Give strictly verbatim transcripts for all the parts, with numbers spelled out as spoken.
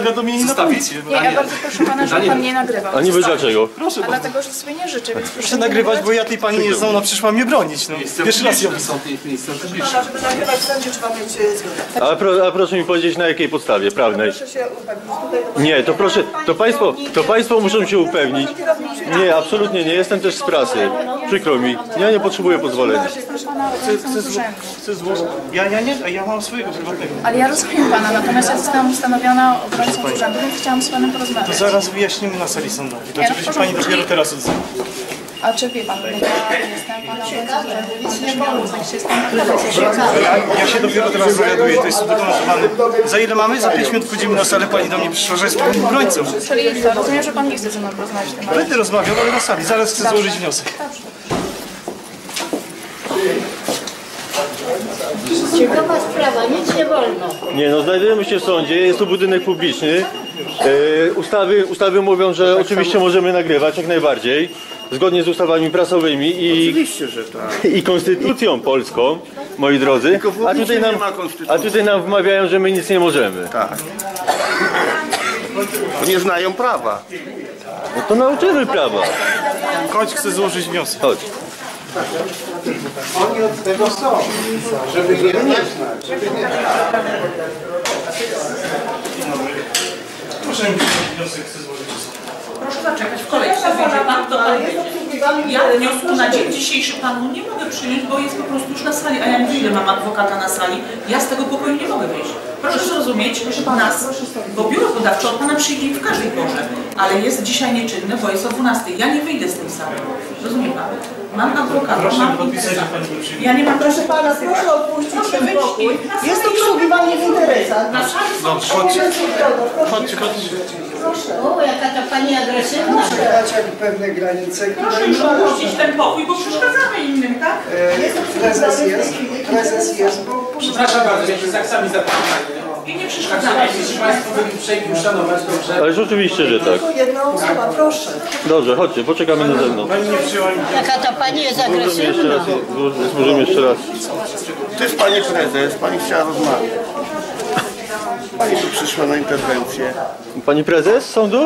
zawiadomienie na policję. Nie, ja bardzo proszę pana, żeby pan nie nagrywał. A niby dlaczego? Proszę A dlatego, że sobie nie życzę, więc proszę nagrywać, bo ja tej pani nie znam, ona przyszła mnie bronić. No. Pierwszy raz ją widzę. Pana, żeby nagrywać, będzie trzeba mieć zgodę. A, pro, a proszę mi powiedzieć, na jakiej podstawie prawnej? Proszę się upewnić. Tutaj Nie, to proszę, to państwo, to państwo muszą się upewnić. Nie, absolutnie nie, jestem też z prasy. Przykro mi, ja nie potrzebuję pozwolenia. proszę pana, chcę złożyć. Chcę złożyć. Ja, ja nie, a ja mam swojego prywatnego. Ale ja rozumiem pana, natomiast ja zostałam ustanowiona obrońcą urzędu, więc chciałam z panem porozmawiać. To zaraz wyjaśnimy na sali sądowej. Dlaczego się pani dopiero teraz odzywa? A czy wie pan, bo ja jestem pana obrońcą urzędu, więc nie mogę tak się stąd. Ja, ja się dopiero teraz dowiaduję, to jest udokumentowane. Za ile mamy? Za pięć minut wchodzimy na salę, pani do mnie przyszła, że jest pani obrońcą. Czyli to rozumiem, że pan nie chce ze mną porozmawiać w tym momencie. Będę rozmawiał, ale na sali. Zaraz chcę złożyć wniosek. Ciekawa sprawa, nic nie wolno. Nie no, znajdujemy się w sądzie, jest to budynek publiczny. E, ustawy, ustawy mówią, że oczywiście możemy nagrywać jak najbardziej, zgodnie z ustawami prasowymi i, Oczywiście, że tak. i konstytucją polską, moi drodzy. A tutaj, nam, a tutaj nam wmawiają, że my nic nie możemy. Tak. Bo nie znają prawa. No to nauczymy prawa. Chodź, chcę złożyć wniosek. Chodź. Oni od tego są, żeby je nie znać. Proszę mi wniosek, chcę złożyć. Proszę zaczekać w kolejce, wyjdzie pan, to pan wyjdzie. Ja wniosku na dzień dzisiejszy panu nie mogę przyjąć, bo jest po prostu już na sali, a ja nie wiem, ile mam adwokata na sali. Ja z tego pokoju nie mogę wyjść. Proszę zrozumieć, że nas, bo biuro podawcze od pana przyjdzie w każdej porze, ale jest dzisiaj nieczynne, bo jest o dwunastej. Ja nie wyjdę z tej sali. Rozumie pan? Mam adwokata, Proszę mam podpisać, że pani nie przyjdzie. Ja nie mam Proszę pana, proszę opuścić Proszę ten wyjść pokój. i- Jest to przesługiwanie w interesach. na sali są Dobrze, chodźcie. Chodźcie, chodźcie. O, jaka ta pani agresywna. Przekraczać pewne granice, Proszę które już nie można. opuścić ten pokój, bo przeszkadzamy innym, tak? Prezes jest, prezes jest, bo Przepraszam bardzo, ja się tak sami zapytałem. I nie przeszkadzamy. Jeśli Państwo byli uprzejmi uszanować, dobrze. Ależ oczywiście, że tak. jedna osoba, proszę. Dobrze, chodźcie, poczekamy na zewnątrz. Pani nie przyjęła mi. Jaka ta pani jest Możemy jeszcze agresywna. raz, możemy jeszcze raz. To jest pani prezes, pani chciała rozmawiać. Pani tu przyszła na interwencję. Pani prezes sądu?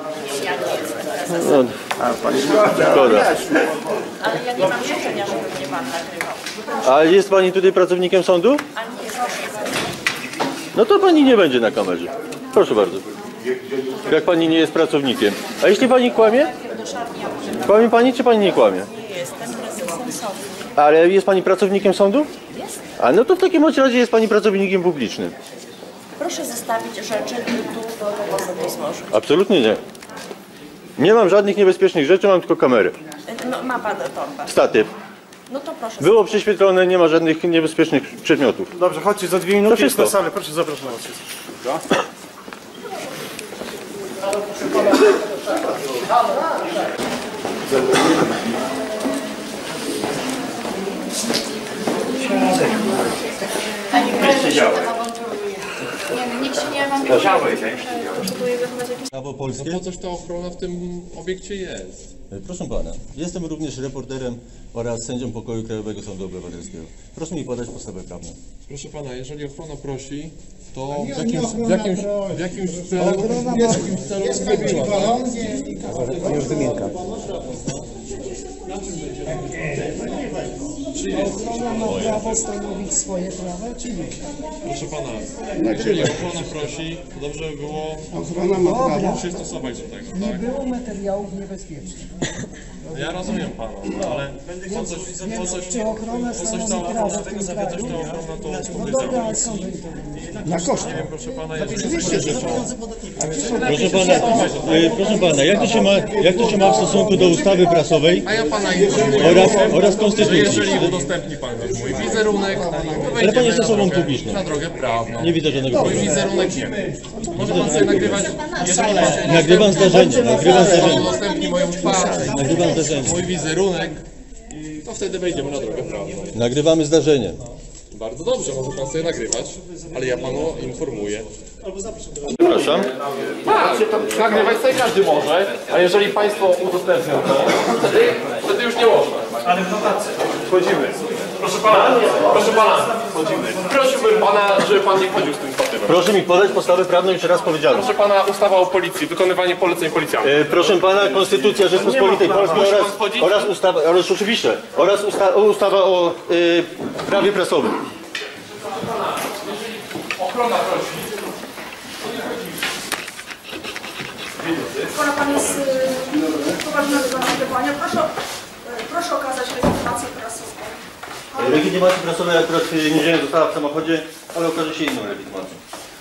No, A pani szkoda. Ale ja nie mam życzenia, żeby mnie pan nagrywał. A jest pani tutaj pracownikiem sądu? No to pani nie będzie na kamerze. Proszę bardzo. Jak pani nie jest pracownikiem. A jeśli pani kłamie? Kłamie pani, czy pani nie kłamie? Nie jestem prezesem sądu. Ale jest pani pracownikiem sądu? Jest. A no to w takim bądź razie jest pani pracownikiem publicznym. Proszę zostawić rzeczy i tu do tego sobie złożyć. Absolutnie nie. Nie mam żadnych niebezpiecznych rzeczy, mam tylko kamerę. No, ma pan torbę. Statyw. No to proszę. Było prześwietlone, nie ma żadnych niebezpiecznych przedmiotów. Dobrze, chodźcie, za dwie To minuty jest wszystko. na salę. Proszę, zapraszam was. Pani prezes się tym awanturuje. Nie, nikt się nie awanturuje. Potrzebuję wychować jakieś... Prawo polskie? Po coś ta ochrona w tym obiekcie jest? Proszę pana, jestem również reporterem oraz sędzią pokoju Krajowego Sądu Obywatelskiego. Proszę mi podać podstawę prawną. Proszę pana, jeżeli ochrona prosi, to w jakimś, w jakimś, w jakimś celu, w jakimś celu zrobiła. Pani już wymienka. Ochrona ma prawo stanowić swoje prawa, czy nie? Proszę pana, jeżeli ochrona prosi, to dobrze by było Ochrona ma prawo. przystosować do tego, Nie tak? było materiałów niebezpiecznych. No ja rozumiem pana, no ale po coś, po coś, Czy ochrona po coś stanowi ta prawo ochrona, w tym zapytać kraju? ta ochrona to No dobra, powiedziała. ale skąd to na koszt. Nie wiem, proszę pana, jeżeli... Oczywiście, że to. Proszę pana, y, proszę pana, jak to się ma, jak to się ma w stosunku do ustawy prasowej A ja pana informuję, oraz, oraz że konstytucji? jeżeli udostępni pan gdzieś mój wizerunek, to Ale pan jest wejdziemy osobą na drogę, publiczną. na drogę prawną. Nie widzę żadnego Mój problemu. wizerunek nie. Może pan sobie nagrywać, jeżeli pan Nagrywam zdarzenie, nagrywam pan zdarzenie. udostępni moją twarz, Nagrywam zdarzenie. mój wizerunek, to wtedy wejdziemy na drogę prawną. Nagrywamy zdarzenie. Bardzo dobrze, może pan sobie nagrywać, ale ja panu informuję. Przepraszam. Tak, nagrywać sobie każdy może, a jeżeli Państwo udostępnią to, wtedy, wtedy już nie można. Ale w notacji. Wchodzimy. Proszę pana, proszę pana, prosiłbym pana, żeby pan nie chodził z tym statywem. Proszę mi podać podstawę prawną, jeszcze raz powiedziałem. Proszę pana, ustawa o policji, wykonywanie poleceń policjantów. E, proszę pana, Konstytucja Rzeczpospolitej Polskiej Musi pan oraz, wchodzić? oraz ustawa, oraz oczywiście, oraz usta, ustawa o e, prawie prasowym. Ochrona prosi. Skoro pan jest poważny do nagrywania, proszę, proszę okazać legitymację prasową. E, legitymacja prasowa akurat nie wiem, została w samochodzie, ale okaże się inną legitymacją.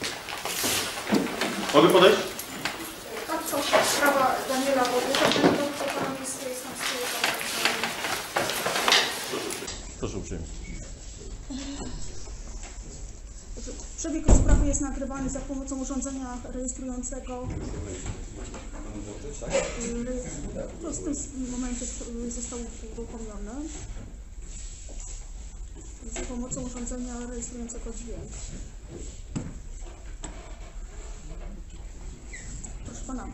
Mogę podejść? Tak, co sprawa Daniela Boguta, ten to pan jest, jest tam z tyłu. Proszę uprzejmie. Przebieg rozprawy jest nagrywany za pomocą urządzenia rejestrującego. To w tym momencie został uruchomiony. Za pomocą urządzenia rejestrującego dźwięk. Proszę pana,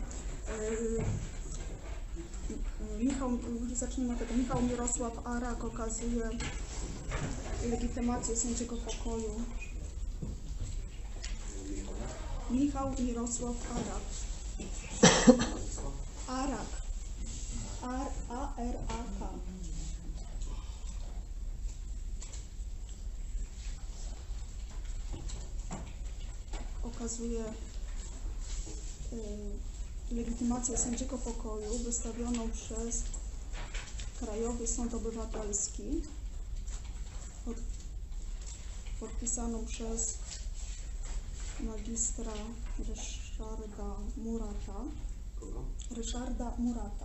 yy, Michał, zacznijmy od tego. Michał Mirosław Arak okazuje legitymację sędziego pokoju. Michał Mirosław Arak. Arak. A R A K. Okazuje y, legitymację sędziego pokoju wystawioną przez Krajowy Sąd Obywatelski, pod, podpisaną przez magistra Ryszarda Murata. Ryszarda Murata.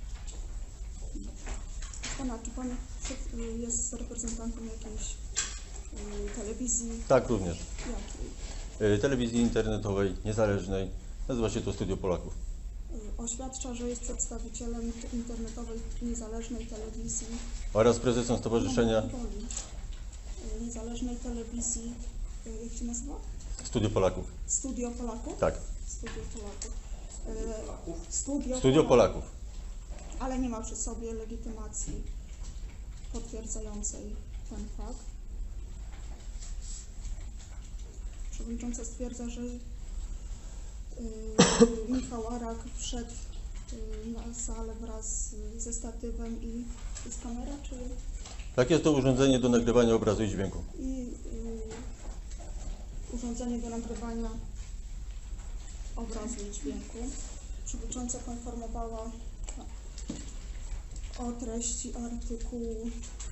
Pana, czy pan jest reprezentantem jakiejś y, telewizji? Tak, również. Jakiej? Y, telewizji internetowej, niezależnej. Nazywa się to Studio Polaków. Y, oświadcza, że jest przedstawicielem internetowej, niezależnej telewizji. Oraz prezesem Stowarzyszenia Y, niezależnej telewizji. Y, jak się nazywa? Studio Polaków. Studio Polaków? Tak. Studio Polaków. Y, Studio, Studio Polaków. Ale nie ma przy sobie legitymacji potwierdzającej ten fakt. Przewodnicząca stwierdza, że yy, Michał Arak wszedł yy, na salę wraz ze statywem i jest kamera, czy... Tak, jest to urządzenie do nagrywania obrazu i dźwięku. I yy, urządzenie do nagrywania obrazu i dźwięku. Przewodnicząca poinformowała o treści artykułu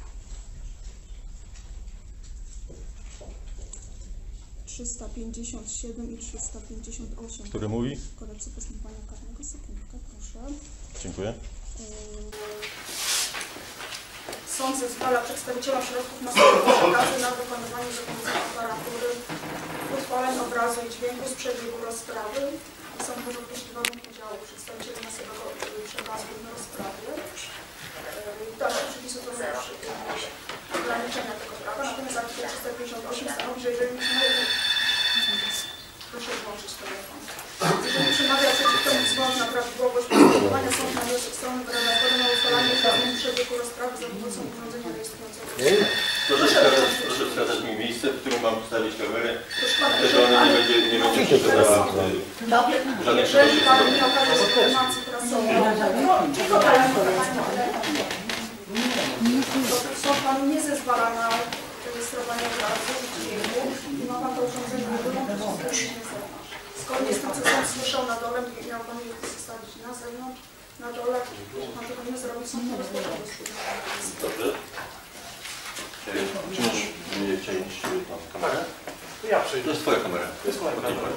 trzysta pięćdziesiąt siedem i trzysta pięćdziesiąt osiem. Który mówi? Kodeksu postępowania karnego. Sekundkę, proszę. Dziękuję. Sąd zezwala przedstawicielom środków masowych przekazy na wykonywanie za pomocą aparatury utrwaleń obrazu i dźwięku z przebiegu rozprawy. Sąd może określić warunek udziału przedstawicieli masowego przekazu w rozprawie. Dalsze przepisy to są już ograniczenia tego prawa. Natomiast artykuł trzysta pięćdziesiąt osiem stanowi, że jeżeli proszę włączyć telefon. Jeżeli przemawia przeciw temu wzgląd na prawidłowość postępowania, sąd na wniosek strony wyraża zgodę na ustalanie prawnym przebiegu rozprawy za pomocą urządzenia rejestrującego. Proszę wskazać, proszę wskazać mi miejsce, w którym mam postawić kamerę, że ona nie będzie, nie będzie przeszkadzała żadnych Jeżeli przepisów. pan nie okaże informacji prasowej, czego daje sąd panu nie zezwala na rejestrowanie obrazu i dźwięku i ma pan to urządzenie wyłączyć z zewnątrz. Zgodnie z tym, co sąd słyszał na dole, miał pan je zostawić na zewnątrz, na dole, jeśli pan tego nie zrobi, sąd po prostu Dobrze. Czy możesz mnie wciągnąć tą kamerę? Ja przyjdę. To jest twoja kamera. To jest moja kamera.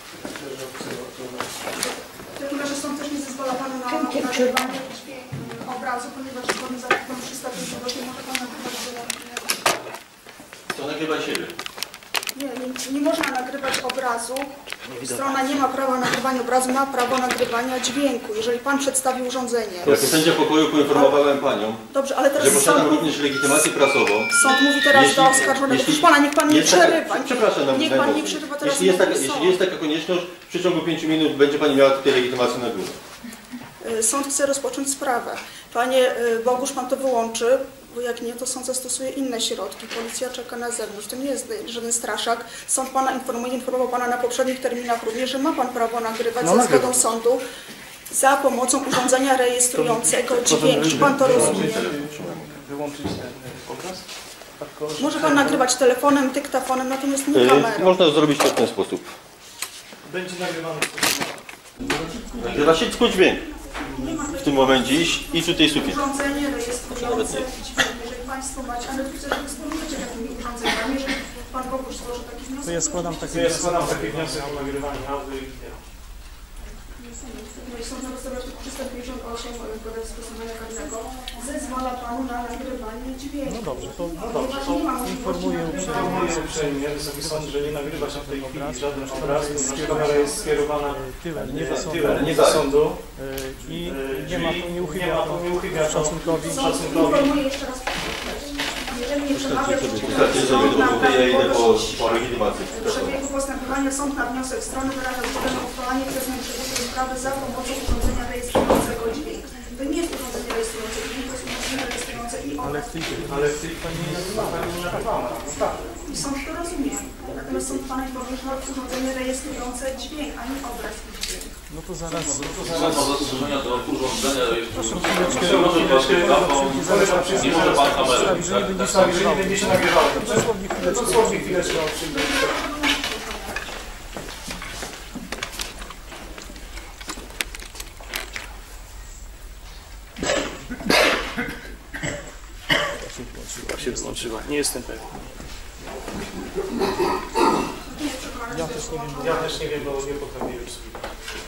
W takim razie sąd też nie zezwala panu na nagrywanie obrazu, ponieważ zgodnie z artykułem trzysta pięćdziesiąt osiem może pan nagrywać wyłącznie. To nagrywaj siebie. Nie, nie, nie można nagrywać obrazu. Strona nie ma prawa nagrywania obrazu, ma prawo nagrywania dźwięku, jeżeli pan przedstawi urządzenie. Jako sędzia pokoju poinformowałem panią, Dobrze, ale teraz że posiadam sąd, również legitymację prasową. sąd mówi teraz Jeśli- do oskarżonego. jeśli- Proszę pana, niech pan nie jest taka- przerywa. Przepraszam, na Niech pan nie najmocniej. przerywa teraz. Jeśli jest, taka, mówi jeśli sąd. jest taka konieczność, w przeciągu pięciu minut będzie pani miała tutaj legitymację na górze. Sąd chce rozpocząć sprawę. Panie Bogusz, pan to wyłączy. bo jak nie, to sąd zastosuje inne środki. Policja czeka na zewnątrz. To nie jest żaden straszak. Sąd Pana informuje, informował Pana na poprzednich terminach również, że ma Pan prawo nagrywać No, za zgodą sądu za pomocą urządzenia rejestrującego dźwięk. Czy Pan to rozumie? Wyłączyć ten obraz? Może Pan nagrywać telefonem, dyktafonem, natomiast nie E, kamerą. Można zrobić to w ten sposób. Będzie nagrywany. Nagrywa się tylko dźwięk. W tym momencie i, i tutaj sufit. Urządzenie rejestrujące dźwięk. Jeżeli Państwo macie, ale chcę, że dysponujecie takimi urządzeniami, jeżeli Pan Bogusz złoży taki wniosek. To ja składam taki Ja składam taki wniosek o nagrywanie audio i wideo. Sąd na podstawie artykułu trzysta pięćdziesiąt osiem Kodeksu postępowania karnego zezwala Panu na nagrywanie dźwięku. No dobrze, to Ponieważ nie ma możliwości informuję Informuję uprzejmie Wysoki Sąd, że nie nagrywa się w tej chwili żaden obraz, ponieważ kamera jest skierowana tyłem, nie do sądu. tyłem, nie do sądu. Yy, i nie ma to nie Nie uchybia ma to nie uchybia to szacunkowi. szacunkowi. informuję jeszcze raz. Jeżeli nie przemawia Wystarczy, żeby to było, ja idę po, po legitymacji. w przebiegu postępowania sąd na wniosek strony wyraża zgodę na uchwalanie przez nią przebiegu sprawy za pomocą urządzenia rejestrującego dźwięk. To nie jest urządzenie rejestrujące dźwięk, to jest urządzenie rejestrujące i Ale obraz. w tej chwili Ale w tej chwili nie nagrywana. I sąd to rozumie. Natomiast sąd Pana informuje, że ma urządzenie rejestrujące dźwięk, a nie obraz i dźwięk. no to zaraz Zaraz ma zastrzeżenia do urządzenia rejestrującego. chwileczkę, Nie może pan kamerę. sprawi, że nie będzie się Tak, jeżeli nagrywało. będzie się nagrywało. Dosłownie chwileczkę. Dosłownie chwileczkę. się włączyła. Nie jestem pewien. Ja też nie wiem. Ja też nie wiem, bo nie potrafię obsługiwać.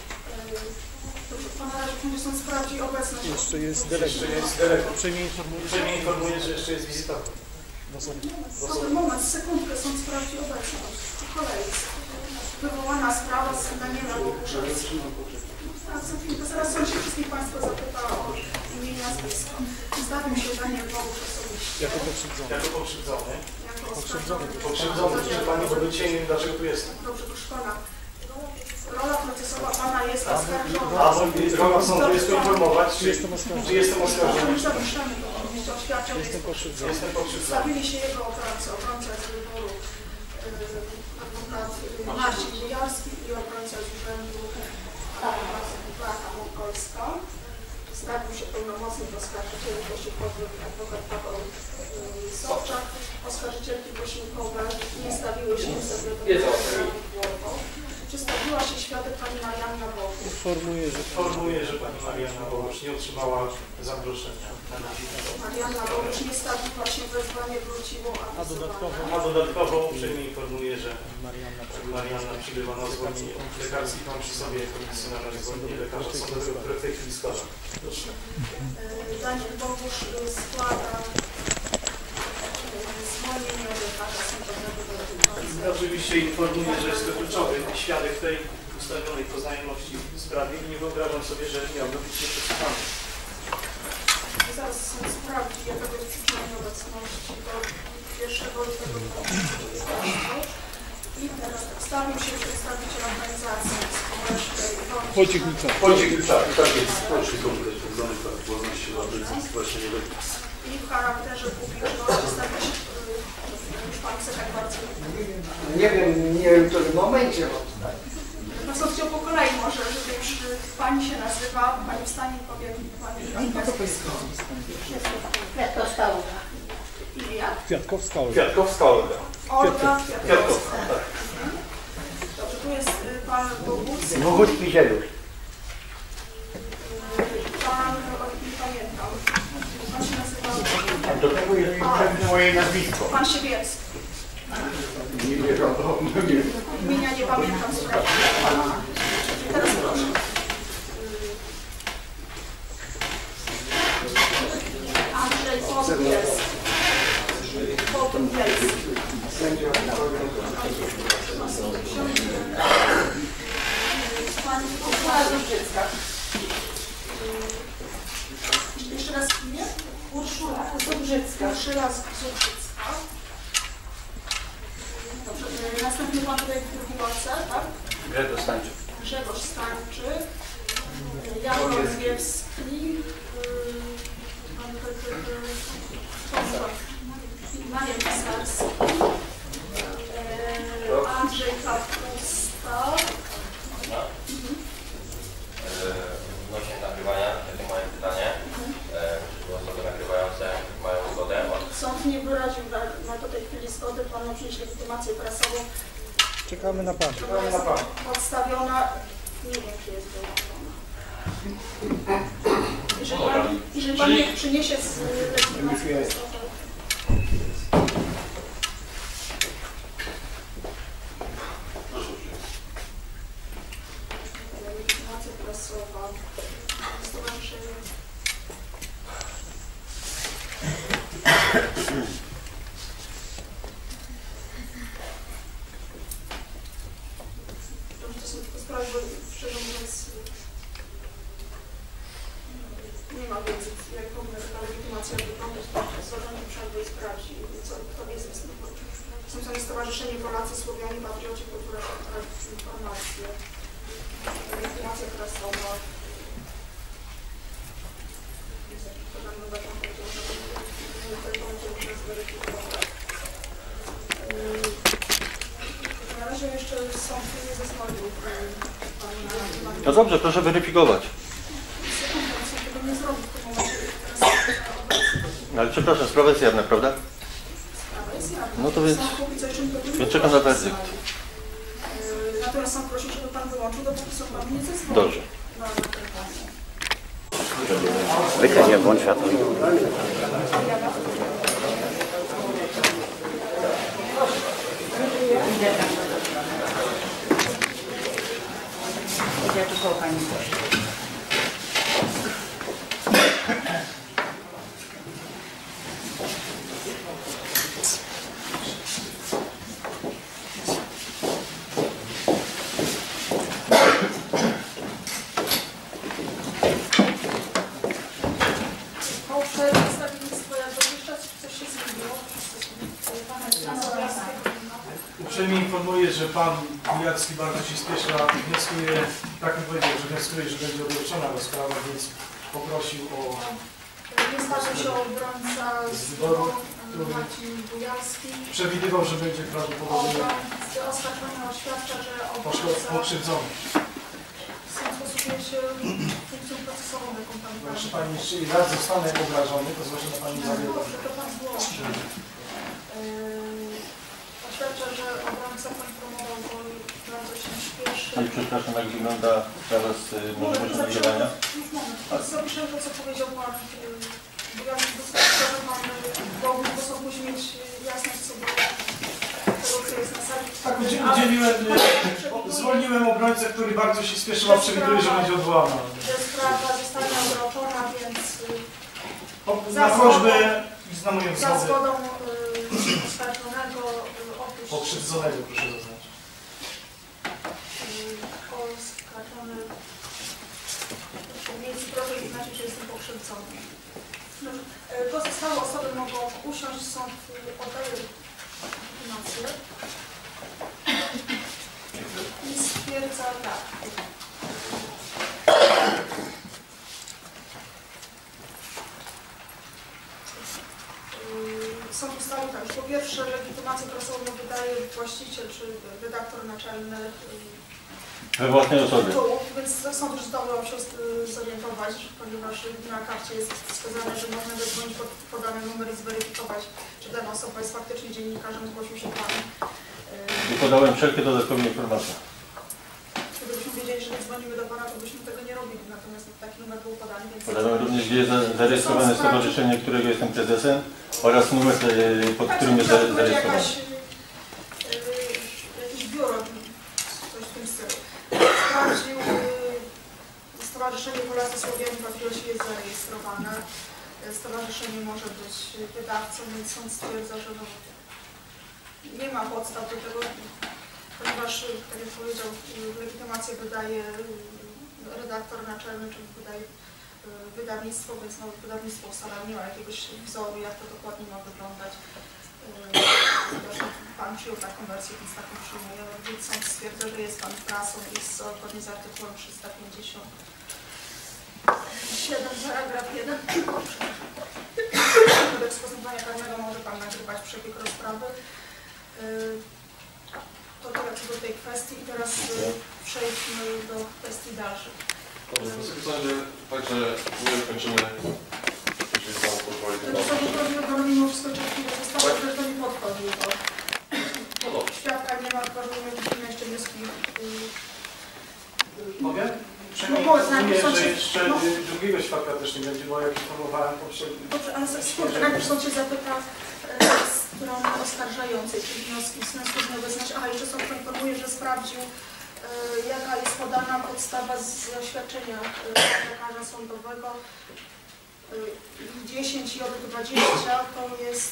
Pana razie sąd sprawdzi obecność. Jeszcze jest dyrektor. Jeszcze jest dyrektor. Uprzejmie informuję. Uprzejmie informuję, że jeszcze jest wizytator. No są Sąd, moment, sekundkę, sąd sprawdzi obecność. Po kolei. Wywołana sprawa z Daniela na Bogusza. Zaraz sąd się wszystkich Państwa zapyta o imię i nazwisko. Zdawił się Daniel Bogusz osobiście. jako pokrzywdzony. Jako pokrzywdzony. Jako Pokrzywdzony. Pokrzywdzony, że Pani obróci, nie wiem dlaczego tu jestem. Dobrze, proszę Pana. Rola procesowa Pana jest oskarżona. A rola sądu jest poinformować, czy Jestem oskarżony. czy jestem oskarżony. Nie zawieszamy go, oczywiście oświadczał Jestem pokrzywdzony. Jestem pokrzywdzony. Stawili się jego obrońcy, obrońca z wyboru yy, adwokat yy, Marcin Bujarski i obrońca z urzędu Beata Mąkolska. Stawił się pełnomocnik oskarżycieli posiłkowych adwokat Paweł yy, Sobczak. Oskarżycielki posiłkowe nie stawiły się sekretarza. Czy stawiła się świadek pani Marianna Bogusz? Informuję, że Informuję, że Pani Marianna Bogusz nie otrzymała zaproszenia. Marianna Bogusz nie stawiła się, wezwanie wróciło, a dodatkowo A dodatkowo uprzejmie informuję, że Marianna Marianna przybywa na zwolnienie lekarski, mam przy sobie profesjonalne zwolnienie lekarza sądowego, które w tej chwili składa. Proszę. Yy, Daniel Bogusz yy, składa yy, zwolnienie od lekarza sądowego do lekarza. Oczywiście informuję, że jest to kluczowy świadek tej ustawionej poznajomości w sprawie i nie wyobrażam sobie, że miałby być nieprzesłuchany. Zaraz sąd sprawdzi, jaka jest przyczyna nieobecności do pierwszego lutego dwa tysiące dwudziestego. I teraz stawił się przedstawiciel organizacji społecznej. Wojciech Milczak. Wojciech Milczak, tak jest. Wojciech Komputer Wzglądnych Własności Władzy właśnie nie będzie. I w charakterze publiczności stawi się yy, już pan sekretarz. Nie wiem, nie wiem w którym momencie. No co chciał po kolei może, żeby już y, pani się nazywa, pani wstanie i powie pani nazwisko. Kwiatkowska Olga. I jak? Kwiatkowska Olga. Kwiatkowska Olga. Olga Kwiatkowska, Kwiatkowska. tak. Dobrze, tu jest y, pan Bogucki. Bogucki Zielusz. Pan, o, nie pamiętam. Pan się nazywa... Do tego jest potrzebne moje nazwisko. Pan Siewierski. Nie wiadomo, no nie. Imienia nie pamiętam sprawy. Teraz proszę. Andrzej Podbielski. Podbielski. Pani Urszula Zubrzycka. Jeszcze raz imię? Urszula Zubrzycka. Urszula Zubrzycka. Dobrze, y, następny pan tutaj w drugiej ławce, tak? Grzegorz Stańczyk. Grzegorz Stańczyk. Jan Rozwiewski. y, Pan y, y, y, ma przynieść legitymację prasową. Czekamy na Pana. Czekamy na Pana. Odstawiona, nie wiem, czy jest wyłączona. Jeżeli Pan, jeżeli pan nie przyniesie z legitymacji prasowej. Legitymacja prasowa. Stowarzyszenie. To są tylko sprawy, bo szczerze mówiąc nie ma wiedzy, jak powinna ta legitymacja wyglądać, to złożenie trzeba by sprawdzić, co kto wie z Są Stowarzyszenie Polacy, Słowianie, Patrioci, Kultura, Informacje, legitymacja prasowa. To nam chyba tam powiedział, że to będzie zweryfikować. Na razie jeszcze sąd nie zezwolił. No dobrze, proszę weryfikować. Nie zrobił w tym momencie. No ale przepraszam, sprawa jest jawna, prawda? Sprawa jest jawna. No to więc, więc czekam na werdykt. Natomiast sąd prosi, żeby Pan wyłączył, dopóki sąd Panu nie zezwoli. Dobrze. Wykaźnie włącz światło. Ja tu koło Pani proszę. Po przedstawieństwo, jak dotychczas coś się zmieniło? Uprzejmie informuję, że Pan Kujawski bardzo się spieszy, a wnioskuje, tak jak powiedział, że wnioskuje, że będzie odroczona rozprawa, więc poprosił o... Nie zdarzył się obrońca z wyboru, Marcin Bujalski. Przewidywał, że będzie prawdopodobnie Oskarżony oświadcza, że obrońca... pokrzywdzony. Sąd posługuje się funkcją procesową, jaką Pan ma. Proszę Pani, jeśli raz zostanę obrażony, to złożę na Pani zawiadomienie. Dobrze, to Pan złoży. Oświadcza, że obrońca poinformował, bo bardzo się śpieszy. Pani przepraszam, jak wygląda sprawa z możliwością nagrywania? Zapiszę to, co powiedział Pan. Bo ja że Pan Bogu posłów musi mieć jasność co do tego, co jest na sali. Tak, udzieliłem, zwolniłem obrońcę, który bardzo się spieszył, a przewiduje, że będzie odwołana. Że sprawa zostanie odroczona, więc na prośbę i z na moją za zgodę zgodą oskarżonego opuść pokrzywdzonego, proszę zaznaczyć. oskarżony więc proszę znaczyć, że jestem pokrzywdzony. Pozostałe osoby mogą usiąść, sąd oddaje legitymację i stwierdza tak. Sąd ustalił tak, że po pierwsze legitymację prasową wydaje właściciel czy redaktor naczelny We własnej osobie. Więc sąd już zdołał się zorientować, ponieważ na karcie jest wskazane, że można zadzwonić pod podany numer i zweryfikować, czy dana osoba jest faktycznie dziennikarzem, zgłosił się Pan. I podałem wszelkie dodatkowe informacje. Gdybyśmy wiedzieli, że nie dzwonimy do Pana, to byśmy tego nie robili, natomiast taki numer był podany. Więc Podałem również, gdzie jest zarejestrowane stowarzyszenie, którego jestem prezesem oraz numer, pod którym jest zarejestrowane. Jakieś biuro, coś w tym stylu. Sprawdził, Stowarzyszenie Polacy, Słowianie, Patrioci jest zarejestrowane. Stowarzyszenie może być wydawcą, więc sąd stwierdza, że no, nie ma podstaw do tego, ponieważ, tak jak powiedział, legitymację wydaje redaktor naczelny, czyli wydaje wydawnictwo, więc no, wydawnictwo ustala, nie ma jakiegoś wzoru, jak to dokładnie ma wyglądać. Pan przyjął taką wersję, więc taką przyjmuje. Więc sąd stwierdza, że jest Pan prasą i zgodnie z artykułem trzysta pięćdziesiąt siedem, paragraf jeden kodeksu postępowania karnego może Pan nagrywać przebieg rozprawy. To tyle co do tej kwestii i teraz przejdźmy do kwestii dalszych. Dobrze, także my kończymy, jeżeli Pan pozwoli. To sobie zrobiło, bo mimo wszystko, że zostało, że to nie podchodził, bo było z nami Mówię, sąd że się... jeszcze No, drugiego świadka też nie będzie, bo jak informowałem poprzednio. dobrze, ale skoro najpierw sąd się zapyta e, z strony oskarżającej, czyli wnioski w sensu nie wyznać. Aha, jeszcze sąd poinformuje, że sprawdził, e, jaka jest podana podstawa z zaświadczenia e, lekarza sądowego. E, dziesięć J dwadzieścia to jest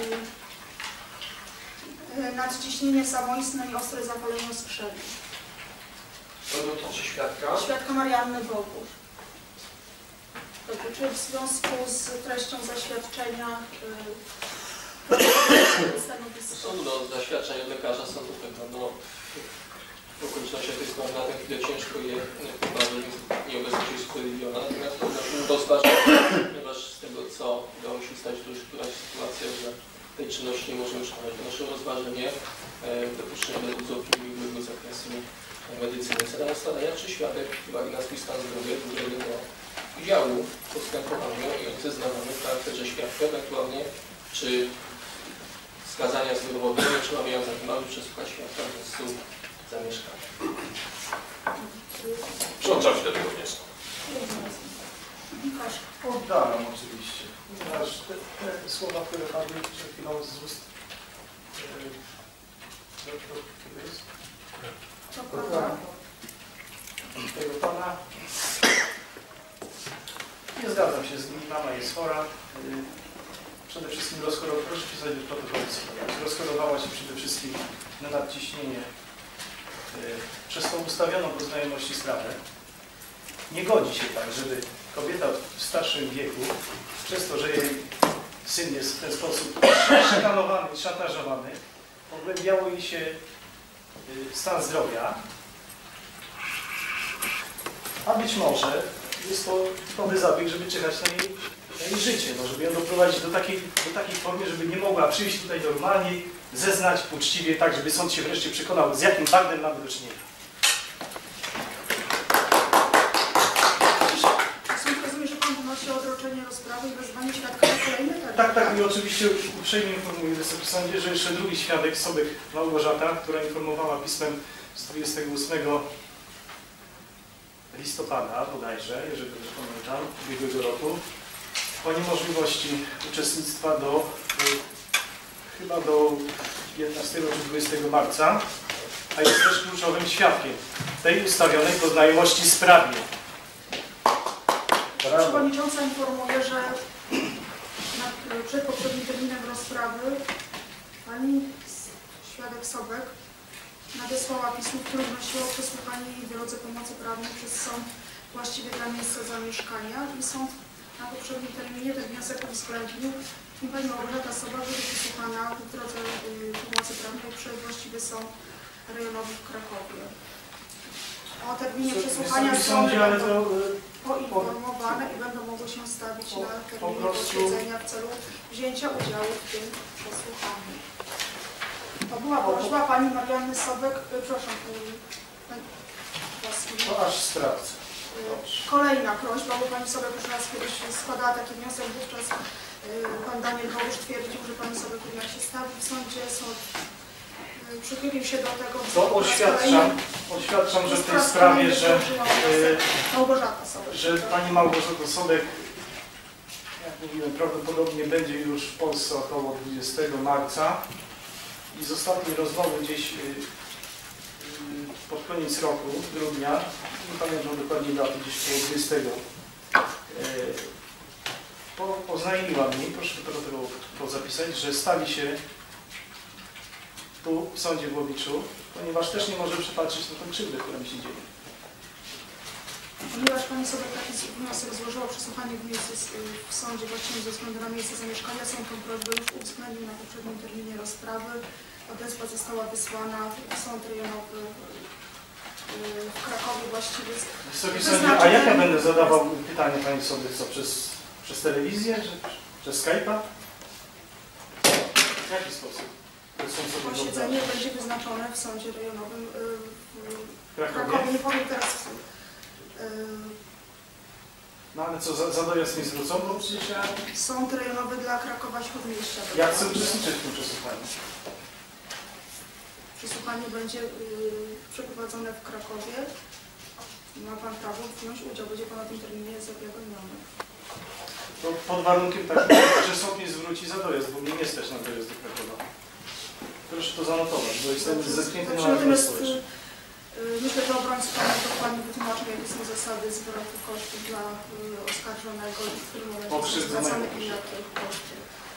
e, e, nadciśnienie samoistne i ostre zapalenie skrzeli. To dotyczy świadka? Świadka Marianny Bogusz. Dobrze, czy w związku z treścią zaświadczenia yy, stanowisko? Są do zaświadczeń od lekarza sądowego. No, w okolicznościach tej sprawy na tę chwilę ciężko je poprawić, więc nieobecność jest usprawiedliwiona. Natomiast to musimy rozważyć, ponieważ z tego co udało mi się stać, to już któraś sytuacja, że tej czynności nie możemy szanować. Nasze rozważenie e, dopuszczenie do opinii ubiegłego zakresu medycyny. Celem ustalenia, czy świadek uwagi na swój stan zdrowia długiego do udziału w postępowaniu i zeznawaniu w charakterze świadka, ewentualnie czy wskazania zdrowotne, czy mają zatrzymały przesłuchać świadka w miejscu zamieszkania. Przyłączam się do tego wniosku. Oddalam oczywiście. Ponieważ te, te słowa, które padły przed chwilą z ust yy, kiedy jest? Tego pana. Nie zgadzam się z nim, mama jest chora. Przede wszystkim rozchorowała, proszę pisać w protokole, rozchorowała się przede wszystkim na nadciśnienie przez tą ustawioną do znajomości sprawę. Nie godzi się tak, żeby kobieta w starszym wieku, przez to, że jej syn jest w ten sposób szykanowany, szantażowany, pogłębiało jej się stan zdrowia, a być może jest to typowy zabieg, żeby czekać na jej, na jej życie, no, żeby ją doprowadzić do takiej, do takiej formy, żeby nie mogła przyjść tutaj normalnie, zeznać uczciwie, tak żeby sąd się wreszcie przekonał, z jakim bagnem mamy do czynienia. Sąd rozumie, że Pan wnosi o odroczenie rozprawy i wezwanie świadka na kolejny termin. Tak, tak i oczywiście uprzejmie informuję Wysoki Sądzie, że jeszcze drugi świadek, Sobek Małgorzata, która informowała pismem z dwudziestego ósmego listopada bodajże, jeżeli dobrze pamiętam, ubiegłego roku, o niemożliwości uczestnictwa do y, chyba do piętnastego czy dwudziestego marca, a jest też kluczowym świadkiem tej ustawionej do znajomości sprawie. Przewodnicząca informuje, że na, przed poprzednim terminem rozprawy pani świadek Sobek nadesłała pismo, w którym wnosiła o przesłuchanie jej w drodze pomocy prawnej przez sąd właściwie dla miejsca zamieszkania i sąd na poprzednim terminie ten wniosek uwzględnił i pani Małgorzata Sobek będzie przesłuchana w drodze y, pomocy prawnej przez właściwy sąd rejonowy w Krakowie. O terminie przesłuchania sądy będą poinformowane i będą mogły się stawić na terminie posiedzenia w celu wzięcia udziału w tym przesłuchaniu. To była prośba pani Marianny Sobek, proszę, pani, To aż sprawdzę. kolejna prośba, bo pani Sobek już raz kiedyś składała taki wniosek, wówczas pan Daniel Bogusz twierdził, że pani Sobek jednak się stawi w sądzie, sąd przychylił się do tego. To oświadczam, oświadczam, że w tej sprawie, że, Małgorzata Sobek, że pani Małgorzata Sobek, jak mówiłem, prawdopodobnie będzie już w Polsce około dwudziestego marca i z ostatniej rozmowy gdzieś pod koniec roku, grudnia, nie pamiętam dokładnie daty, gdzieś około dwudziestego, po, oznajmiła mi, proszę to, to, to zapisać, że stawi się tu w sądzie w Łowiczu, ponieważ też nie może przepatrzeć na tę krzywdę, która mi się dzieje. Ponieważ pani sobie taki wniosek złożyła przesłuchanie w, miejscu, w sądzie właściwym ze względu na miejsce zamieszkania, sąd tą prośbę już uwzględnił na poprzednim terminie rozprawy. Odezwa została wysłana w sąd rejonowy w Krakowie właściwie. Wysoki Sądzie, a jak ja będę zadawał pytanie pani sobie, co przez, przez telewizję, czy przez Skype'a? W jaki sposób? Posiedzenie będzie wyznaczone w sądzie rejonowym w Krakowie. Nie powiem teraz. No ale co, za, za dojazd mi zwrócą? Bo przecież ja... Sąd rejonowy dla Krakowa Śródmieścia. Ja chcę uczestniczyć w tym przesłuchaniu. Przesłuchanie będzie yy, przeprowadzone w Krakowie. ma Pan prawo wziąć udział, będzie Pan na tym terminie zawiadomiony. To pod warunkiem takim, że sąd nie zwróci za dojazd, bo mnie nie stać na dojazd do Krakowa. Proszę to zanotować, bo jestem zetknięty na Natomiast myślę, że obrońcy Panu dokładnie wytłumaczą, jakie są zasady zwrotu kosztów dla oskarżonego i w którym momencie są zwracane i jakie koszty.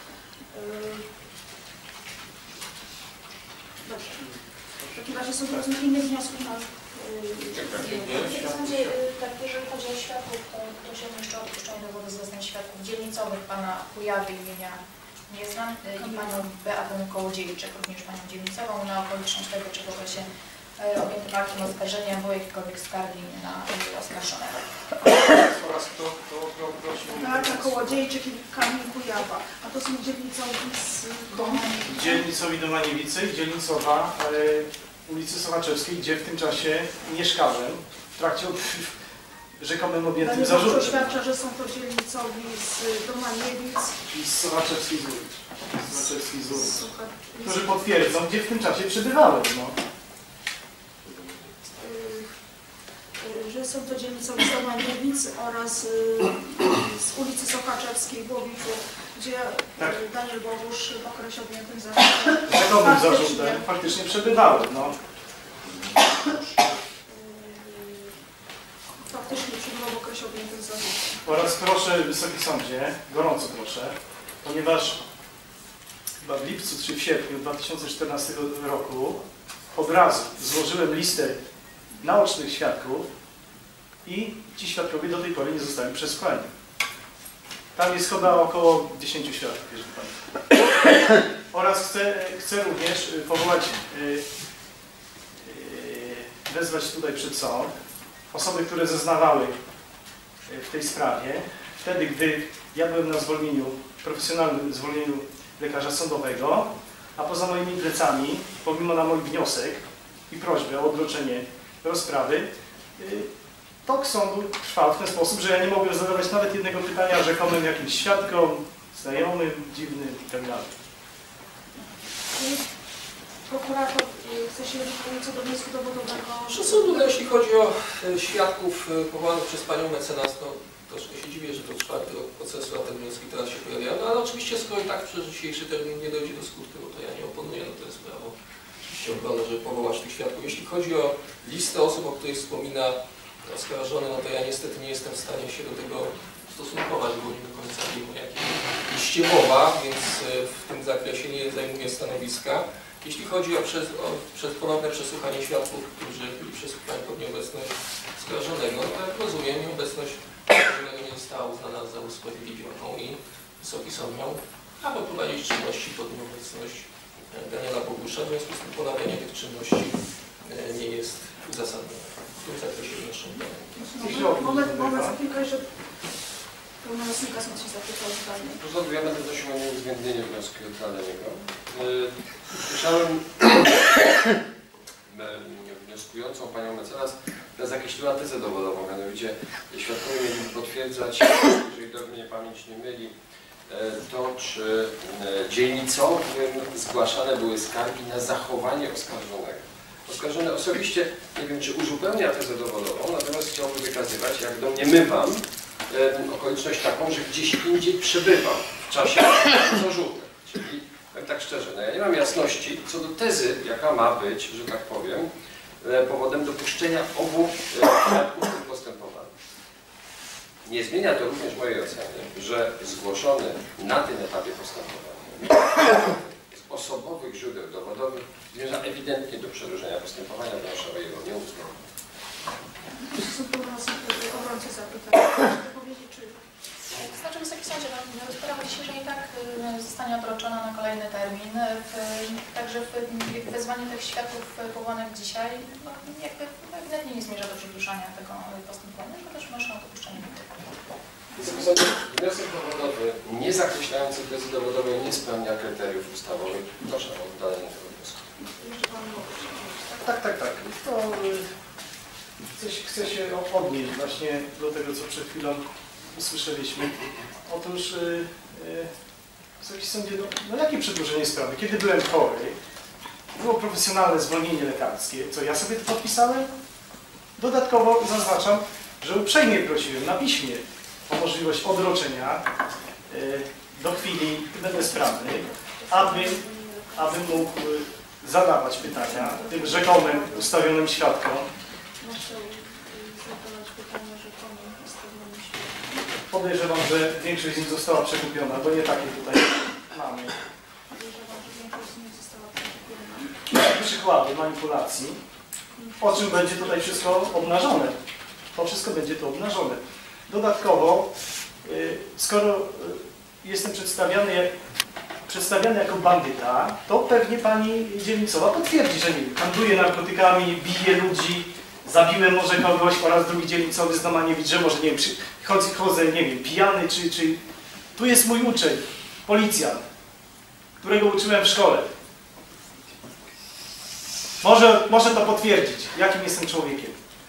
Dobrze. W takim razie są teraz innych wniosków na... W zasadzie, tak, jeżeli chodzi o świadków, to prosimy jeszcze o opuszczenie dowodu zeznań świadków dzielnicowych pana Kujawy imienia nie znam i panią Beatę Kołodziejczyk, również panią dzielnicową, na okoliczność tego, czy w okresie objętym aktem oskarżenia było jakiekolwiek skargi na oskarżonego. Oraz kto, kto, kto prosił... Beata Kołodziejczyk i Kamil Kujawa. A to są dzielnicowi z domu? Dzielnicowi Domaniewicy, dzielnicowa e, ulicy Sochaczewskiej, gdzie w tym czasie mieszkałem w trakcie rzekomym objętym zarzutem. Oświadcza, że są to dzielnicowi z Domaniewic i z Sochaczewskiej z ulic. Z Sochaczewskiej z ulic. Którzy potwierdzą, gdzie w tym czasie przebywałem. No. Że są to dzielnicowi z Domaniewic oraz z ulicy Sochaczewskiej w Łowiczu, gdzie tak. Daniel Bogusz w okresie objętym zarzutem rzekomym zarzutem faktycznie przebywałem. No. Faktycznie przebywał w okresie objętym zarzutem. Oraz proszę, Wysoki Sądzie, gorąco proszę, ponieważ chyba w lipcu czy w sierpniu dwa tysiące czternastego roku od razu złożyłem listę naocznych świadków i ci świadkowie do tej pory nie zostali przesłani. Tam jest chyba około dziesięciu świadków, jeżeli pamiętam. Oraz chcę, chcę również powołać, wezwać tutaj przed sąd osoby, które zeznawały w tej sprawie, wtedy, gdy ja byłem na zwolnieniu, profesjonalnym zwolnieniu lekarza sądowego, a poza moimi plecami, pomimo na mój wniosek i prośbę o odroczenie rozprawy, tok sądu trwał w ten sposób, że ja nie mogłem zadawać nawet jednego pytania rzekomym jakimś świadkom, znajomym, dziwnym itd. Prokurator chce się wypowiedzieć co do wniosku dowodowego. Że sądu, no, jeśli chodzi o świadków powołanych przez panią mecenas, to troszkę się dziwię, że to czwarty rok procesu, a te wnioski teraz się pojawiają. No ale oczywiście, skoro i tak przez dzisiejszy termin nie dojdzie do skutku, no to ja nie oponuję, no to jest prawo oczywiście obrony, żeby powołać tych świadków. Jeśli chodzi o listę osób, o której wspomina oskarżony, no to ja niestety nie jestem w stanie się do tego stosunkować, bo nie do końca wiem, o jakiej liście mowa, więc w tym zakresie nie zajmuję stanowiska. Jeśli chodzi o, przez, o przez ponowne przesłuchanie świadków, którzy byli przesłuchani pod nieobecność oskarżonego, no jak rozumiem, nieobecność oskarżonego nie została uznana za usprawiedliwioną i Wysoki Sąd miał prawo prowadzić czynności pod nieobecność Daniela Bogusza, w związku z tym ponawianie tych czynności nie jest uzasadnione. W tym zakresie wnoszę Moment, moment, moment, za chwilkę jeszcze pełnomocnika sąd się zapytał o zdanie. Porządku, ja będę prosił o nieuwzględnienie wniosku Daniego. Słyszałem wnioskującą panią mecenas teraz jakąś tu antyzę dowodową, mianowicie świadkowie mieli potwierdzać, jeżeli dobrze mnie pamięć nie myli, to czy dzielnicowym zgłaszane były skargi na zachowanie oskarżonego. Oskarżony osobiście, nie wiem czy uzupełnia tezę dowodową, natomiast chciałbym wykazywać, jak domniemywam, e, okoliczność taką, że gdzieś indziej przebywam w czasie zarzutu. Czyli, tak, tak szczerze, no ja nie mam jasności co do tezy, jaka ma być, że tak powiem, e, powodem dopuszczenia obu świadków w tym postępowaniu. Nie zmienia to również mojej oceny, że zgłoszony na tym etapie postępowania z osobowych źródeł dowodowych zmierza ewidentnie do przedłużenia postępowania, wnoszę o jego nieuwzględnienie. Obrońcy zapytał, powiedzieć, czy... To znaczy, Wysoki Sądzie, no, sprawa dzisiejsza i tak zostanie odroczona na kolejny termin. W, także w, w wezwanie tych świadków powołanych dzisiaj no, jakby ewidentnie nie zmierza do przedłużania tego postępowania, tylko też wnoszę o dopuszczenie tego. Wniosek dowodowy nie zakreślający tezy dowodowej nie spełnia kryteriów ustawowych. Proszę o oddalenie tego wniosku. Tak, tak, tak. To chcę, chcę się odnieść właśnie do tego, co przed chwilą usłyszeliśmy. Otóż, yy, yy, Wysoki Sądzie, no, no jakie przedłużenie sprawy? Kiedy byłem chory, było profesjonalne zwolnienie lekarskie. Co, ja sobie to podpisałem? Dodatkowo zaznaczam, że uprzejmie prosiłem na piśmie o możliwość odroczenia do chwili bezprawnej, aby, aby mógł zadawać pytania tym rzekomym ustawionym świadkom. Podejrzewam, że większość z nich została przekupiona, bo nie takie tutaj mamy. Przykłady manipulacji, o czym będzie tutaj wszystko obnażone. To wszystko będzie to obnażone. Dodatkowo, skoro jestem przedstawiany, przedstawiany jako bandyta, to pewnie pani Dzielnicowa potwierdzi, że nie wiem, handluje narkotykami, bije ludzi, zabiłem może kogoś, oraz drugi dzielnicowy z Domaniewicz, że może, nie wiem, chodzę, chodzę, nie wiem, pijany, czy, czy... Tu jest mój uczeń, policjant, którego uczyłem w szkole. Może, może to potwierdzić, jakim jestem człowiekiem.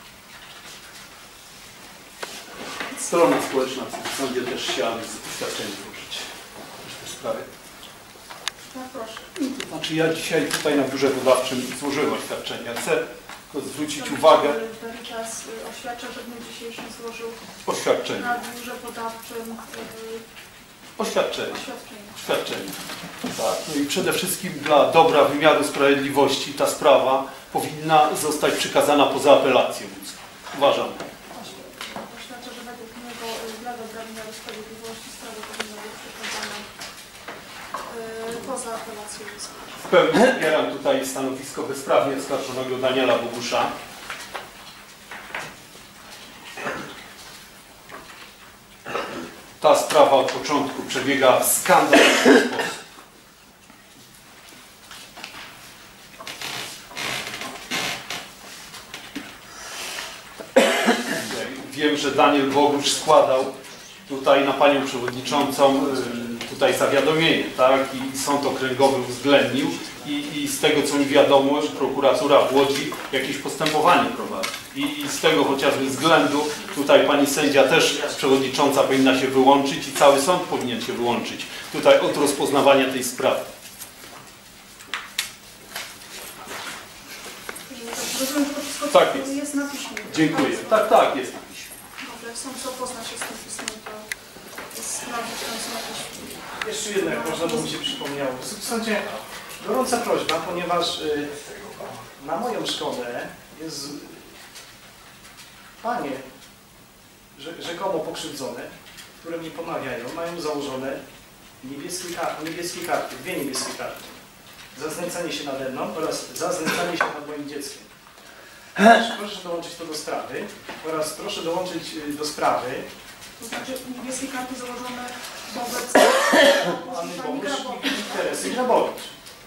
Strona społeczna w sądzie też chciałaby oświadczenie złożyć w tej sprawie. No proszę. To znaczy ja dzisiaj tutaj na biurze wydawczym złożyłem oświadczenie. Chcę tylko zwrócić uwagę. Czas oświadcza, że w dniu dzisiejszym złożył oświadczenie. Na biurze podawczym oświadczenie. Oświadczenie. Oświadczenie. Tak. No i przede wszystkim dla dobra wymiaru sprawiedliwości ta sprawa powinna zostać przekazana poza apelację. Uważam. Oświadcza, że według niego dla dobra wymiaru sprawiedliwości sprawa powinna być przekazana poza apelacją. W pełni wspieram tutaj stanowisko bezprawnie oskarżonego Daniela Bogusza. Ta sprawa od początku przebiega w skandaliczny sposób. Wiem, że Daniel Bogusz składał tutaj na panią przewodniczącą tutaj zawiadomienie, tak? I sąd okręgowy uwzględnił i, i z tego co mi wiadomo, że prokuratura w Łodzi jakieś postępowanie prowadzi. I, I z tego chociażby względu tutaj pani sędzia też przewodnicząca powinna się wyłączyć i cały sąd powinien się wyłączyć tutaj od rozpoznawania tej sprawy. Rozumiem, że to wszystko Tak jest. jest na piśmie. Dziękuję. Tak, tak, jest na piśmie. Dobrze, jak sąd zapozna się z tym pismem, to sprawdzić tam są jakieś... Jeszcze jedno, jak można, bo mi się przypomniało. W sądzie gorąca prośba, ponieważ y, na moją szkodę jest panie rze, rzekomo pokrzywdzone, które mnie pomawiają, mają założone niebieskie, niebieskie karty, dwie niebieskie karty. Za znęcanie się nade mną oraz za znęcanie się nad moim dzieckiem. Proszę dołączyć to do sprawy oraz proszę dołączyć do sprawy. To znaczy niebieskie karty założone wobec Anny Bogusz i Teresy Grabowicz.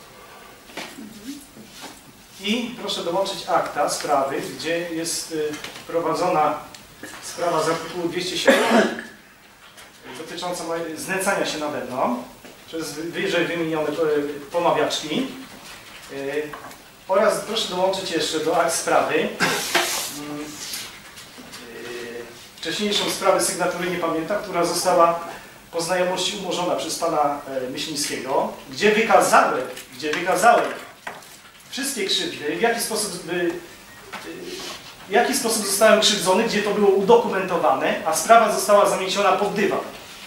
I proszę dołączyć akta sprawy, gdzie jest prowadzona sprawa z artykułu dwieście siedem dotycząca znęcania się nade mną przez wyżej wymienione pomawiaczki. Oraz proszę dołączyć jeszcze do akt sprawy wcześniejszą sprawę sygnatury nie pamiętam, która została po znajomości umorzona przez pana Myślińskiego, gdzie wykazałem, gdzie wykazałem wszystkie krzywdy, w jaki sposób, w jaki sposób zostałem krzywdzony, gdzie to było udokumentowane, a sprawa została zamieciona pod dywan.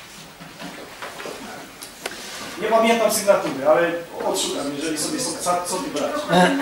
Nie pamiętam sygnatury, ale odszukam, jeżeli sobie co wybrać.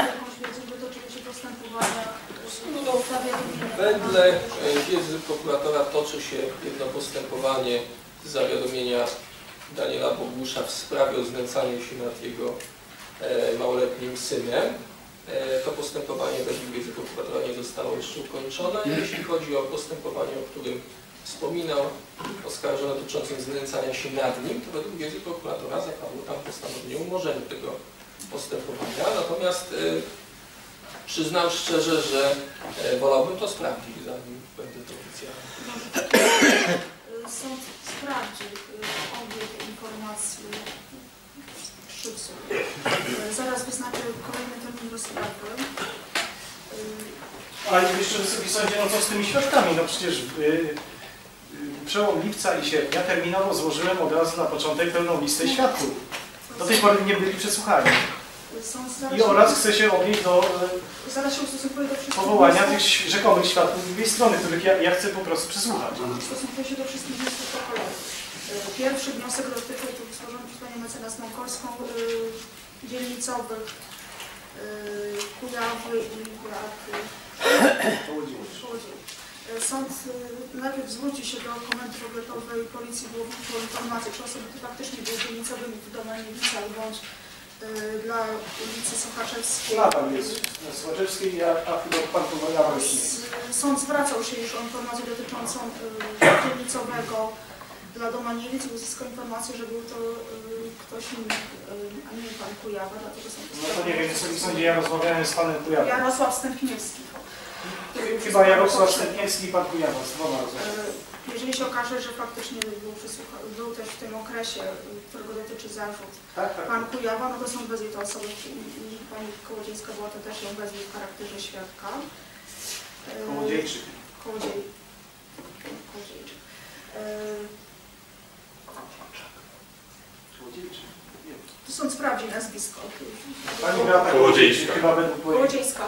Wedle wiedzy prokuratora toczy się jedno postępowanie z zawiadomienia Daniela Bogusza w sprawie o znęcaniu się nad jego e, małoletnim synem. E, to postępowanie według wiedzy prokuratora nie zostało jeszcze ukończone. Jeśli chodzi o postępowanie, o którym wspominał oskarżony dotyczącym znęcania się nad nim, to według wiedzy prokuratora zapadło tam postanowienie umorzenia tego postępowania. Natomiast e, przyznam szczerze, że e, wolałbym to sprawdzić, zanim będę to oficjalnie. Sąd sprawdzi obie te informacje przy sobie. Zaraz wyznaczę kolejny termin rozprawy. Ale jeszcze Wysoki Sądzie, no co z tymi świadkami? No przecież yy, yy, przełom lipca i sierpnia terminowo złożyłem od razu na początek pełną listę świadków. Do tej pory nie byli przesłuchani. Sąd I zaraz oraz chce się odnieść do e, zaraz się ustosunkuje do wszystkich powołania tych wniosków. ś- rzekomych świadków drugiej strony, których ja, ja chcę po prostu przesłuchać. Ustosunkuje się do wszystkich wniosków po kolei. Y, Pierwszy wniosek dotyczy, tu stworzono przez Panią mecenas Mąkolską, y, dzielnicowych y, Kujawy i Beaty Kołodziej. Y, Sąd y, najpierw zwróci się do Komendy Powiatowej Policji Głownictwa o informację, czy osoby te faktycznie były dzielnicowymi w Domaniewicach bądź y, dla ulicy Sochaczewskiej. Ja tam jest, na Słaczewskiej, a, a chyba pan pomaga właśnie. Sąd zwracał się już o informację dotyczącą y, dzielnicowego dla Domaniewic i uzyskał informację, że był to y, ktoś inny, y, a nie pan Kujawa, dlatego są to No to nie wiem, w sądzie ja rozmawiałem z panem Kujawą. Jarosław Stępniewski. Chyba Jarosław Stępniewski i pan Kujawa, z dwoma rozmawiałem. Y, Jeżeli się okaże, że faktycznie był, przysłucha- był też w tym okresie, y, którego dotyczy zarzut, Tak, tak. pan Kujawa, no to sąd wezwie tę osobę i, i pani Kołodziejska była to też ją wezwie w charakterze świadka. Y, Kołodziejczyk. Kołodziej. Kołodziejczyk. Y, To sąd sprawdzi nazwisko. Pani Beata Kołodziejska. Chyba według mojej... Kołodziejska.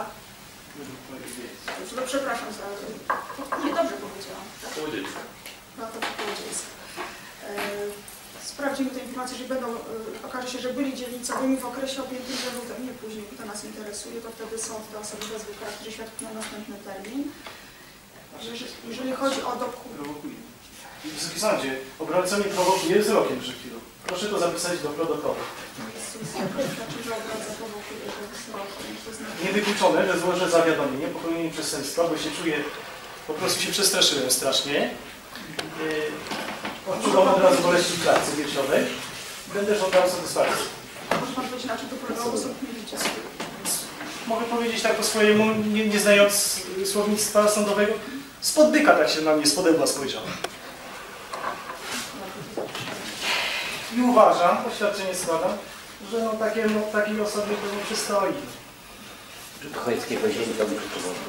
No, przepraszam za... Nie dobrze powiedziałam. Tak? Kołodziejska. Beata Kołodziejska. E, Sprawdzimy tę informację, że będą, e, okaże się, że byli dzielnicowymi w okresie objętym zarzutem, nie później, to nas interesuje, to wtedy sąd te osoby wezwie w charakterze świadków na następny termin. Jeżeli, jeżeli chodzi o dokument... Wysoki Sądzie, obrońca mnie prowokuje wzrokiem przed chwilą. Proszę to zapisać do protokołu. Niewykluczone, że złożę zawiadomienie, popełnienie przestępstwa, bo się czuję, po prostu się przestraszyłem strasznie. Yy, Odczuwam od razu boleści w klatce piersiowej. Będę żądał satysfakcji. Może Pan powiedzieć, na czym to polegało, bo sąd nie widział. Mogę powiedzieć tak po swojemu, nie, nie znając słownictwa sądowego, spod dyka tak się na mnie spodełba spojrzał. I uważam, oświadczenie składam, że no, takie, no, takiej osobie to nie przystoi. Chojeckiego ziemi to muszę powołać.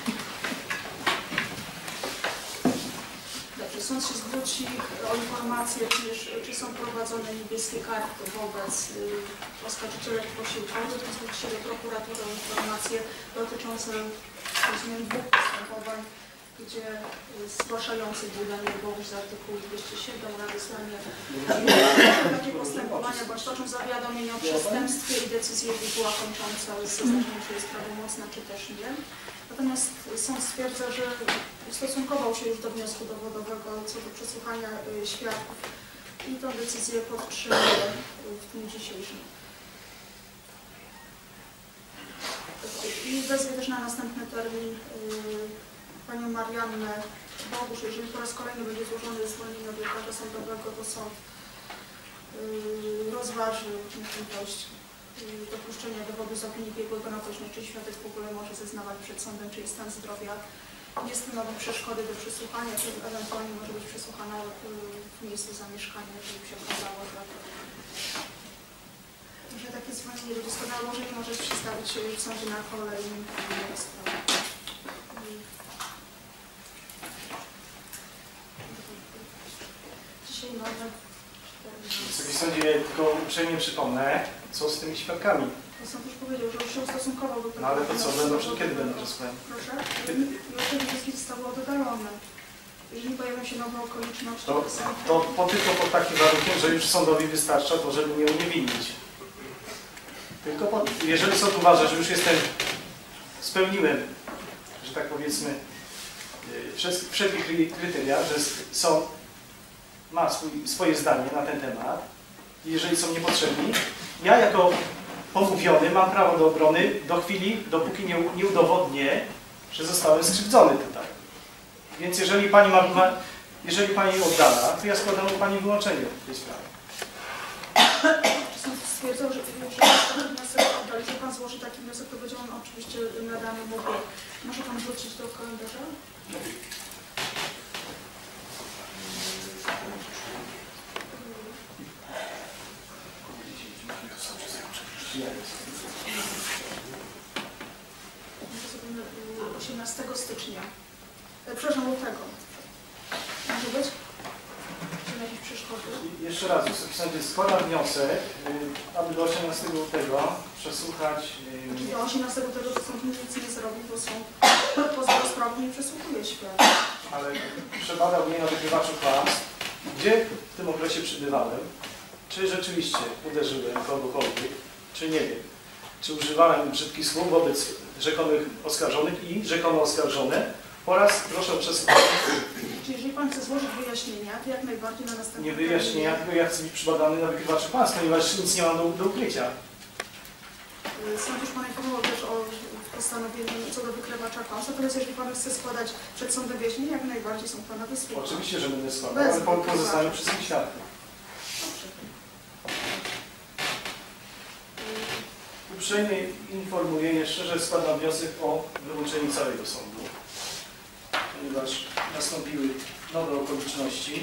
Dobrze, sąd się zwróci o informację, również, czy są prowadzone niebieskie karty wobec y, oskarżyciela posiłkowych. Zwróci się do prokuratury o informacje dotyczące zmian dwóch postępowań, gdzie y, zgłaszający był Daniel Boguś z artykułu dwieście siedem na wysłanie takie postępowania, bądź toczą zawiadomienie o przestępstwie i decyzja była kończąca z zaznaczeniem, czy jest prawomocna, czy też nie. Natomiast sąd stwierdza, że ustosunkował się już do wniosku dowodowego co do przesłuchania y, świadków i tę decyzję podtrzymuje w dniu dzisiejszym. I wezwie też na następny termin y, Panią Mariannę Bogusz. Jeżeli po raz kolejny będzie złożone zwolnienie od lekarza sądowego, to sąd y, rozważy możliwość y, dopuszczenia dowodu z opinii biegłego na точność, czy świadek w ogóle może zeznawać przed sądem, czy stan zdrowia nie stanowi przeszkody do przesłuchania, czy ewentualnie może być przesłuchana y, w miejscu zamieszkania, jeżeli się okazało, że, że takie zwolnienie do doskonałego nie może przedstawić w sądzie na kolejnym sprawie. Dzisiaj mamy... Wysoki Sądzie, tylko uprzejmie przypomnę, co z tymi świadkami. Sąd już powiedział, że już się ustosunkował do tego. No ale to co, będą, kiedy będą przesłani? Proszę? Już te wnioski zostały oddalone. Jeżeli pojawią się nowe okoliczności, To, to sąd... to po tylko pod takim warunkiem, że już sądowi wystarcza to, żeby mnie uniewinnić. Tylko pod, jeżeli sąd uważa, że już jestem, spełniłem, że tak powiedzmy, wszelkie kryteria, że sąd ma swój, swoje zdanie na ten temat i jeżeli są niepotrzebni, ja jako pomówiony mam prawo do obrony do chwili, dopóki nie, nie udowodnię, że zostałem skrzywdzony tutaj. Więc jeżeli pani ma, ma jeżeli pani oddala, to ja składam u pani wyłączenie tej sprawy. Sąd stwierdzał, że jeżeli wniosek oddali, że pan złoży taki wniosek, to będzie on oczywiście nadany mu bieg. Może pan wrócić do kalendarza? osiemnastego stycznia. E, przepraszam, lutego. Może być? Czy jakieś przeszkody? Jeszcze raz, Wysoki Sądzie, składam wniosek, aby do osiemnastego lutego przesłuchać. Znaczy do osiemnastego tego to sąd nic nie zrobił, bo sąd poza rozprawą nie przesłuchuje świadków. Ale przebadał mnie na wykrywaczu kłamstw, gdzie w tym okresie przybywałem, czy rzeczywiście uderzyłem kogokolwiek, czy nie wiem. Czy używałem brzydkich słów wobec rzekomych oskarżonych i rzekomo oskarżone oraz proszę o przesłuchanie. Czy jeżeli Pan chce złożyć wyjaśnienia, to jak najbardziej na następnym Nie wyjaśnienia, tylko ja chcę być przybadany na wykrywaczu kłamstw, ponieważ nic nie mam do, do ukrycia. Sąd już Pan informował też o postanowieniu co do wykrywacza kłamstw, natomiast jeżeli Pan chce składać przed sądem wyjaśnienia, jak najbardziej są Pana wysłuchane. Oczywiście, że będę składał, ale po pozostaniu wszystkich świadków. Uprzejmie informuję jeszcze, że składam wniosek o wyłączenie całego sądu, ponieważ nastąpiły nowe okoliczności.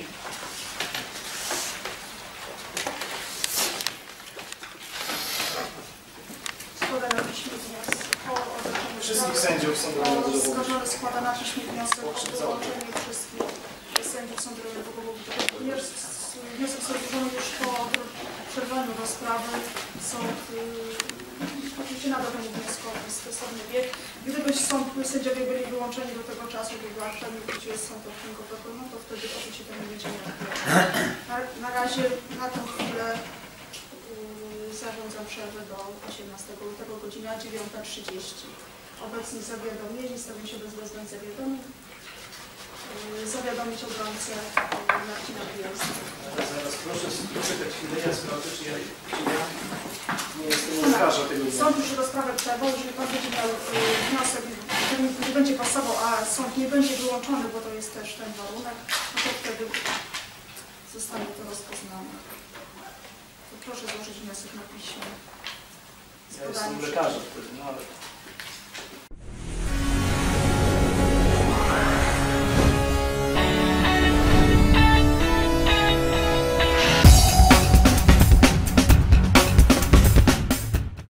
Składa na piśmie wniosek o orzeczenie Wszystkich sprawy. sędziów Sądu Rejonowego. Oskarżony składa na piśmie wniosek o wyłączenie wszystkich sędziów Sądu Rejonowego. Wniosek złożony już po przerwaniu rozprawy. Sąd yy, oczywiście nadal temu wnioskowi stosowny bieg. Gdyby sąd, sędziowie byli wyłączeni do tego czasu, gdyby aktualnie gdzie jest sąd okręgowego, no to wtedy oczywiście to nie będzie miało. Na, na razie na tę chwilę yy, zarządzam przerwę do osiemnastego lutego, godzina dziewiąta trzydzieści. Obecni zawiadomieni, stawią się bez wezwań zawiadomień. Yy, zawiadomić obrońcę yy, Marcina Bielsa. Zaraz proszę, proszę te chwilę, ja sprawdzę, czy ja, czy ja nie jestem oskarża tego dnia. Sąd już rozprawę przerwał, jeżeli Pan będzie miał y, wniosek, który nie będzie pasował, a sąd nie będzie wyłączony, bo to jest też ten warunek, no to wtedy zostanie to rozpoznane. To proszę złożyć wniosek na piśmie. Ja jestem lekarzem wtedy, no ale...